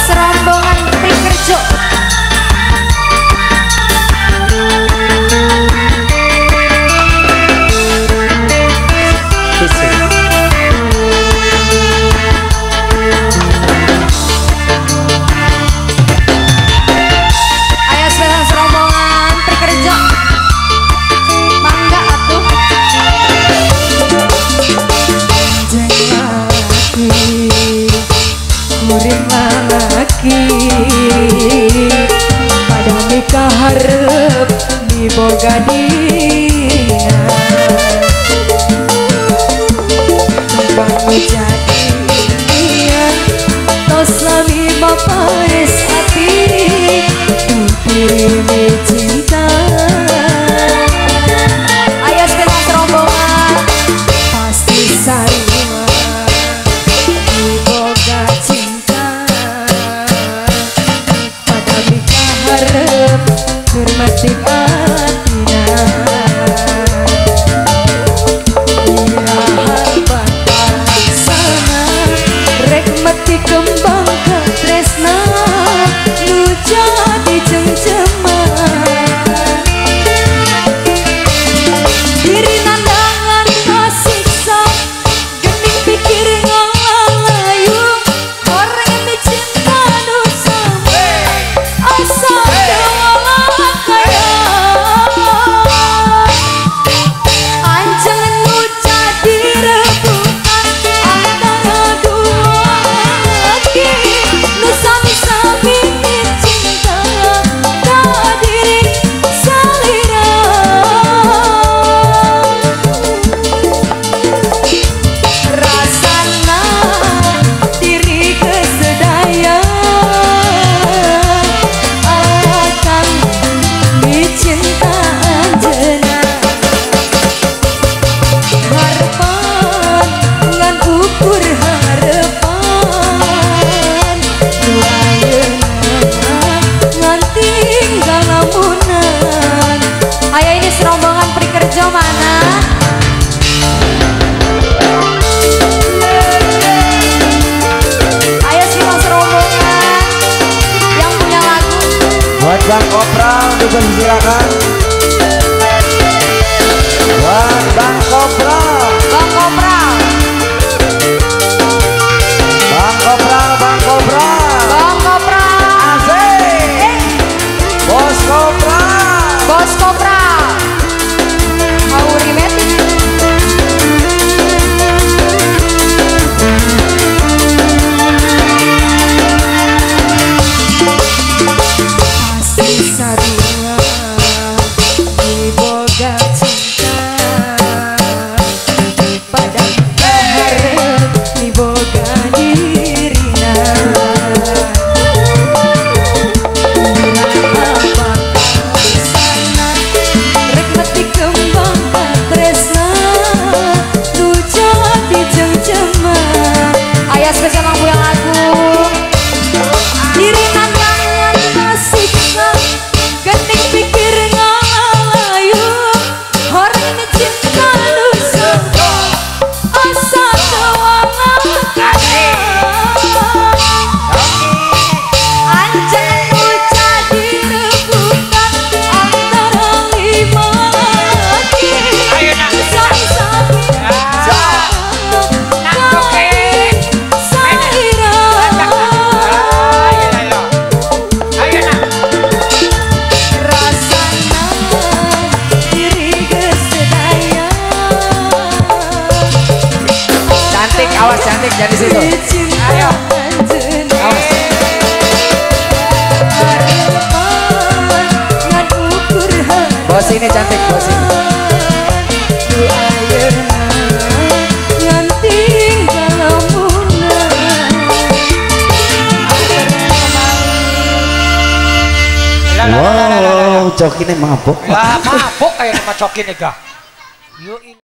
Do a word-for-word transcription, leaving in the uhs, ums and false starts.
serombongan Prikerjo. Pada nikah harap diboga dina Kembang jadi nian tos lami bapares hati Dukirimi cinta Ayo sebentar serombongan pasti sarua diboga cinta harap hormati atina iraha bakal sana rek mati kembang ke tresna nu jadi cem-ceman diri nandangan kasiksa gening pikir ngalayung orang yang dicinta dosa asa serombongan Prikerjo mana? Ayo silang serombongan yang punya lagu. Buat Bang Kopra dipersilakan. Buat Bang Kopra. Bang Kopra. Bang Kopra, Bang Kopra. Bang Kopra. Asik. Eh. Bos Kopra. Bos Kopra. Awas cantik jangan di situ. Ayo. Awas. Bos ini cantik, bos ini. Wow, cokinnya mabok. Lah mabok kayak sama cokin ya, Gah. Yuk.